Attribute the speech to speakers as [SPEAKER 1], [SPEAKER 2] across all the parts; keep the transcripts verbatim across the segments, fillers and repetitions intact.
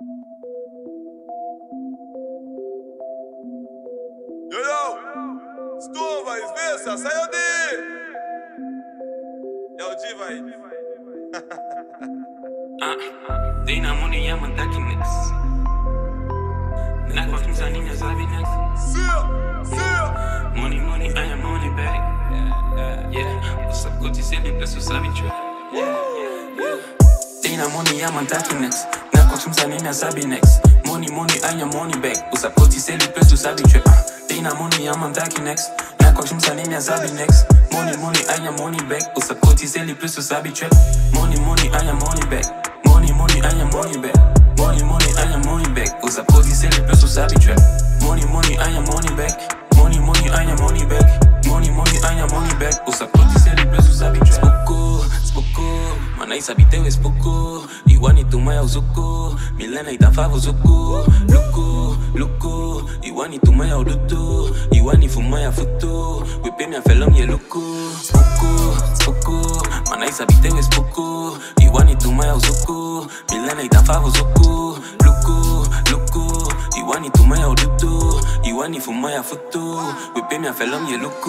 [SPEAKER 1] Yo yo, Stova, Svesa, saiu de. Yo, G-Vai.
[SPEAKER 2] Ah, Dina money, I'm attacking next. Knock off some saninhas, I be next.
[SPEAKER 1] Sia, sia.
[SPEAKER 2] Money, money, I am money back. Yeah, yeah. What's up, Gucci, c'est les places où ça vit, tu vois. Yeah, yeah, yeah. Dina money, I'm attacking next. Knock off some saninhas, I be next. Money, money, I am money back. What's up, Gucci, c'est les places où ça vit, tu vois. Dina money, I'm attacking next. Knock off some saninhas, I be next. Money, money, I am money back. What's up, Gucci, c'est les places où ça vit, tu vois. Money, money, I am money back. Money, money, I am money back. Money, money, I am money back. Aux applaudis, c'est les plus habituels. Money, money, I am money back. Money, money, I am money back. Money, money, I am money back. Aux applaudis, c'est les plus habituels. Spoko, spoko. Mana isabite we spoko. Iwani tumaya uzuko. Milena itafavo zuko. Luko, luko. Iwani tumaya uduto. Iwani fumaya futo. Wepe mi afelom ye luko. Spoko, spoko. Mana isabite we spoko. Iwani tumaya uzuko. Milena itafavo zuko. Luko, luko. Iwani tumaya uduto. Iwani fumaya futo. Wepe mi afelom ye luko.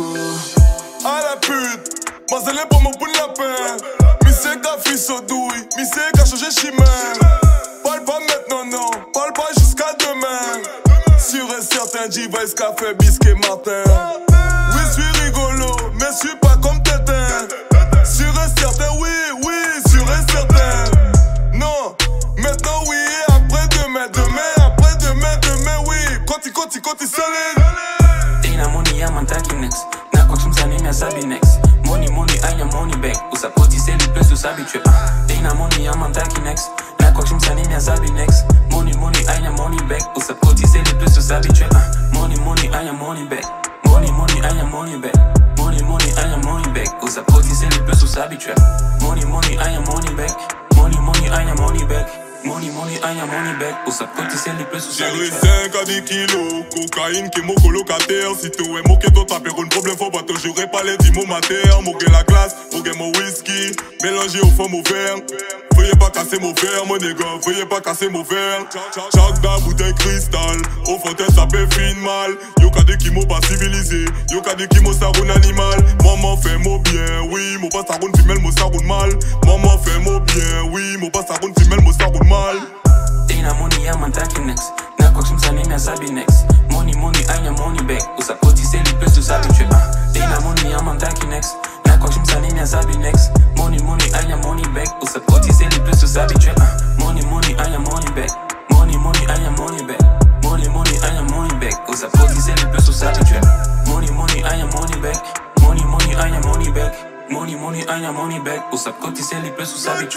[SPEAKER 1] À la pute, moi elle est pour mon bout de lapin. Missé qu'a fait sa douille, missé qu'a changé chemin. Parle pas maintenant, non, parle pas jusqu'à demain. Sûr et certain, G-Vai, Café, Biscuit, Martin. Oui, je suis rigolo, mais je suis pas comme Tétin. Sûr et certain, oui, oui, sûr et certain. Non, maintenant oui, et après demain, demain, après demain, demain, oui. Conti, conti, conti, solide.
[SPEAKER 2] Dina money, I'm attacking next. Knock some saninha, sabi next. Money, money, I am money back. Usa poti, c'est les plus habitués. Dina money, I'm attacking next. Knock some saninha, sabi next. Money, money, I am money back. Usa poti, c'est les plus habitués. Money, money, I am money back. Money, money, I am money back. Money, money, I am money back. Usa poti, c'est les plus habitués. Money, money, I am money back. Money, money, I am money back. Money, money, I am money back. Usa poti, c'est les plus
[SPEAKER 1] J'ai
[SPEAKER 2] habitués.
[SPEAKER 1] cinq à dix kilos, cocaïne qui est mon colocataire. Si tu es moqué, toi t'as un problème, faut pas te jurer pas les dix mots mater. Moquer la glace, moquer mon whisky, mélangé au fond mon verre. Veuillez pas casser mon verre, mon nègre, veuillez pas casser mon verre. Chaque da bouteille cristal, au fontaine ça peut fin mal. Yo ka de qui m'ont pas civilisé, yo ka de qui m'ont saroun animal. Maman fait mon bien, oui, mon pas saroun femelle, mon saroun mal. Maman fait mon bien, oui, mon pas saroun femelle, mon saroun mal.
[SPEAKER 2] Dina money, I'm attacking next. Knock off some saninha, sabi next. Money, money, I am money back. Usa poti, c'est les plus habitués. Dina money, I'm attacking next. Knock off some saninha, sabi next. Money, money, I am money back. Usa poti, c'est les plus habitués. Money, money, I am money back. Money, money, I am money back. Money, money, I am money back. Usa poti, c'est les plus habitués. Money, money, I am money back. Money, money, I am money back. Money, money, I am money back. Usa poti, c'est les plus habitués.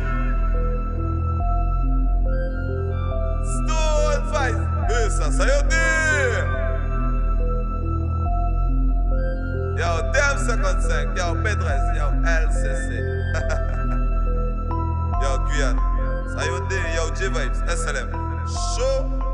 [SPEAKER 1] Stone Fight, essa saiu de. Yo, Dem cinquante-cinq, yo, Pedres, yo, L C C. Yo, Guyane, saiu de, yo, G-Vibes, S L M. Show.